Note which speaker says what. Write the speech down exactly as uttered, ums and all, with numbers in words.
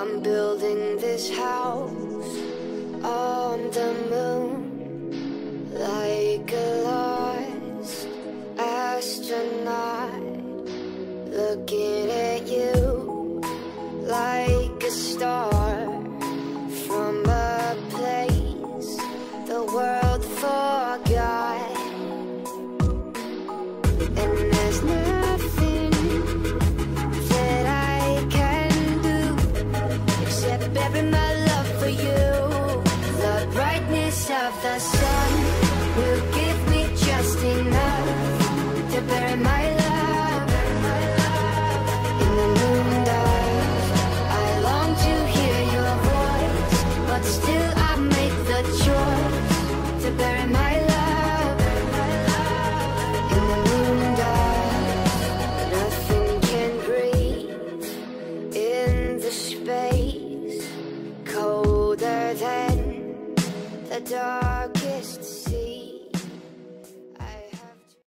Speaker 1: I'm building this house on the moon, like a lost astronaut, looking at you like a star from a place the world forgot. And there's nothing that I can do except bury my love for you. The brightness of the sun will give me just enough to bury my love in the moonlight. I long to hear your voice, but still I make the choice to bury my love. Space colder than the darkest sea.